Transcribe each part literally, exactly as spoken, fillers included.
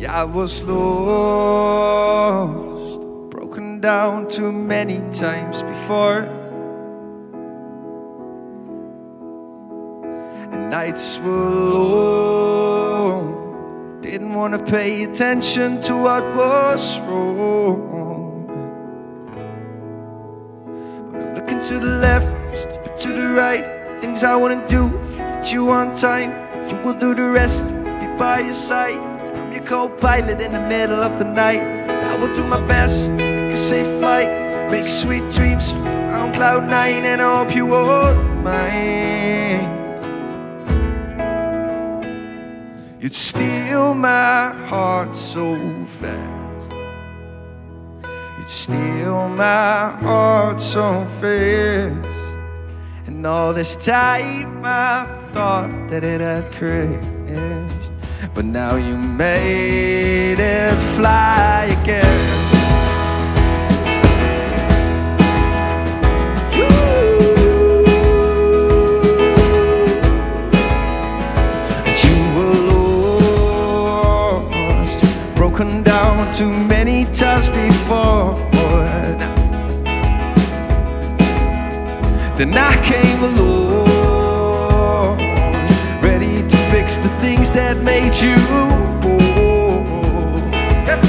I was lost, broken down too many times before, and nights were long. Didn't want to pay attention to what was wrong. But I'm looking to the left, stepping to the right. The things I wanna do, but you on time, you will do the rest. Be by your side. I'm your co-pilot in the middle of the night. I will do my best, make a safe flight, make sweet dreams on cloud nine, and I hope you won't mind. You'd steal my heart so fast. You'd steal my heart so fast. And all this time I thought that it had crashed, but now you made it fly again. And you were lost, broken down too many times before. Then I came along, ready to fix the things that made you bored. Yeah.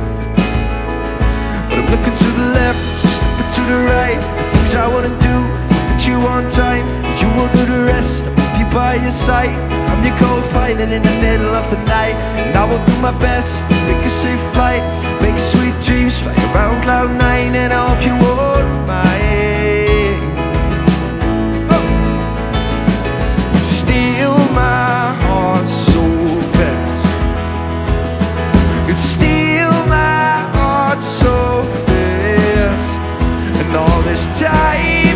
But I'm looking to the left, stepping to the right. The things I wanna do, but you on time, you will do the rest. I'll be by your side. I'm your co-pilot in the middle of the night, and I will do my best to make a safe flight, make sweet dreams, fly around cloud nine, and I hope you won't mind. Steal my heart so fast. You'd steal my heart so fast. And all this time